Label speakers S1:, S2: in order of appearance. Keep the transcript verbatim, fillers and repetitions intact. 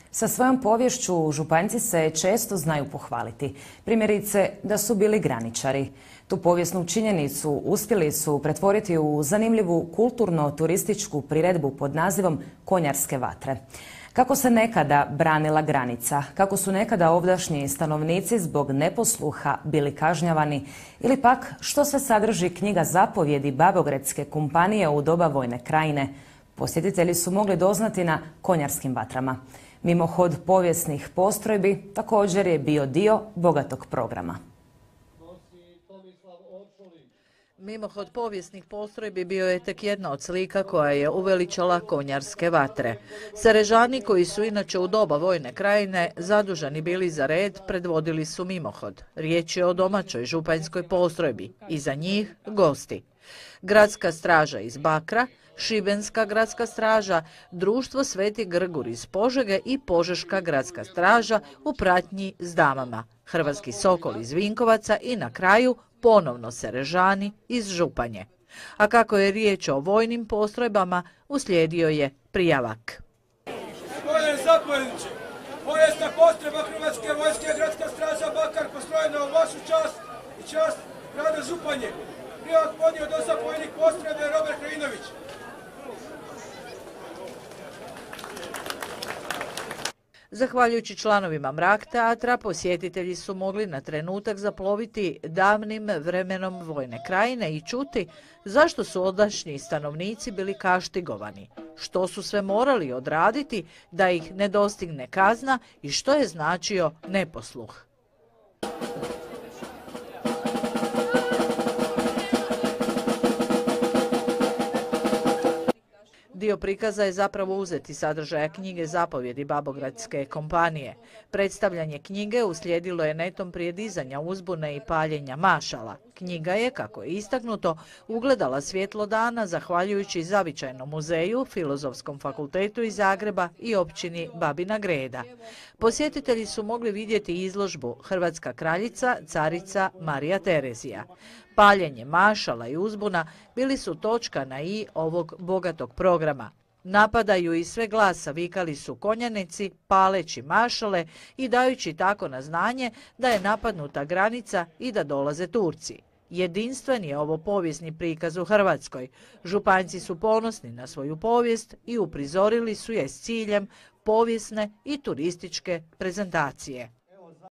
S1: Sa svojom poviješću Županjci se često znaju pohvaliti. Primjerice da su bili graničari. Tu povijesnu činjenicu uspjeli su pretvoriti u zanimljivu kulturno-turističku priredbu pod nazivom Konjarske vatre. Kako se nekada branila granica, kako su nekada ovdašnji stanovnici zbog neposluha bili kažnjavani ili pak što se sadrži knjiga zapovjedi Babogradske kompanije u doba Vojne krajine, posjetitelji su mogli doznati na Konjarskim vatrama. Mimohod povijesnih postrojbi također je bio dio bogatog programa.
S2: Mimohod povijesnih postrojbi bio je tek jedna od slika koja je uveličala Konjarske vatre. Serežani, koji su inače u doba Vojne krajine zaduženi bili za red, predvodili su mimohod. Riječ je o domaćoj županjskoj postrojbi. Iza njih gosti. Gradska straža iz Bakra, Šibenska gradska straža, društvo Sveti Grgur iz Požege i Požeška gradska straža u pratnji s damama, Hrvatski Sokol iz Vinkovaca i na kraju ponovno Serežani iz Županje. A kako je riječ o vojnim postrojbama, uslijedio je prijavak.
S3: Gospodine zapovjedniče, povijesna postrojba Hrvatske vojske gradska straža Bakar postrojena u vašu čast i čast grada Županje. Prijavak podnio do zapovjednik postrojbe Robert Krajinović.
S2: Zahvaljujući članovima Mrak teatra, posjetitelji su mogli na trenutak zaploviti davnim vremenom Vojne krajine i čuti zašto su ondašnji stanovnici bili kaštigovani, što su sve morali odraditi da ih ne dostigne kazna i što je značio neposluh. Dio prikaza je zapravo uzeti sadržaja knjige zapovjedi Babogradske kompanije. Predstavljanje knjige uslijedilo je netom prije dizanja uzbune i paljenja mašala. Knjiga je, kako je istaknuto, ugledala svjetlo dana zahvaljujući Zavičajnom muzeju, Filozofskom fakultetu iz Zagreba i općini Babina Greda. Posjetitelji su mogli vidjeti izložbu Hrvatska kraljica, carica Marija Terezija. Paljenje mašala i uzbuna bili su točka na i ovog bogatog programa. Napadaju iz sve glasa vikali su konjanici, paleći mašale i dajući tako na znanje da je napadnuta granica i da dolaze Turci. Jedinstven je ovo povijesni prikaz u Hrvatskoj. Županjci su ponosni na svoju povijest i uprizorili su je s ciljem povijesne i turističke prezentacije.